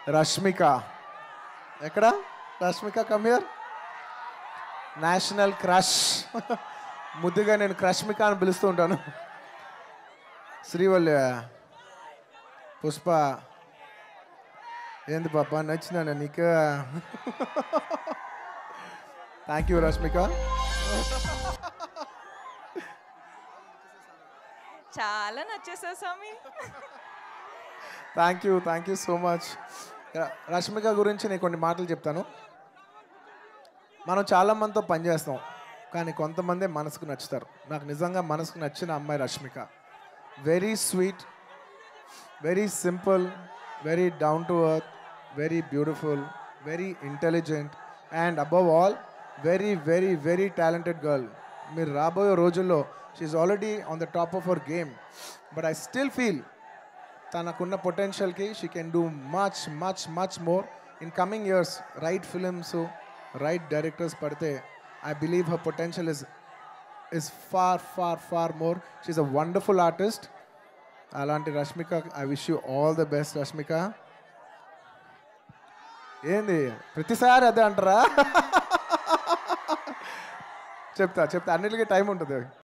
రష్మిక ఎక్కడ? Rashmika come here. National crush. ముద్దుగా నేను క్రష్మిక అని పిలుస్తూ ఉంటాను. శ్రీవల్లి, పుష్ప, ఏంది పాప నచ్చినాను నీకు? Thank you Rashmika. చాలా నచ్చేసావు స్వామి. Thank you so much. Rashmika గురించి నేను కొన్ని మాటలు చెప్తాను. మనం చాలామందితో పనిచేస్తాం, కానీ కొంతమంది మనసుకు నచ్చుతారు. నాకు నిజంగా మనసుకు నచ్చిన అమ్మాయి Rashmika. Very sweet, very simple, very down to earth, very beautiful, very intelligent and above all very very very talented girl. మీరు రాబోయే రోజుల్లో she already on the top of our game, but I still feel తనకున్న పొటెన్షియల్కి she can do much much much more in coming years. Right films, right directors పడితే I believe her potential is far more. She's a wonderful artist. అలాంటి Rashmika, I wish you all the best Rashmika. ఏంది ప్రతిసారి అదే అంటారా? చెప్తా అన్నిటికీ time ఉంటుంది.